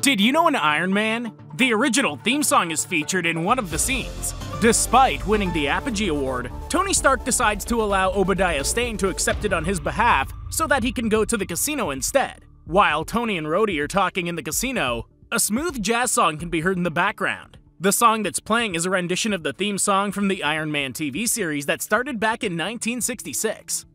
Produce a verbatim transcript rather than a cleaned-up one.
Did you know in Iron Man, the original theme song is featured in one of the scenes? Despite winning the Apogee Award, Tony Stark decides to allow Obadiah Stane to accept it on his behalf so that he can go to the casino instead. While Tony and Rhodey are talking in the casino, a smooth jazz song can be heard in the background. The song that's playing is a rendition of the theme song from the Iron Man T V series that started back in nineteen sixty-six.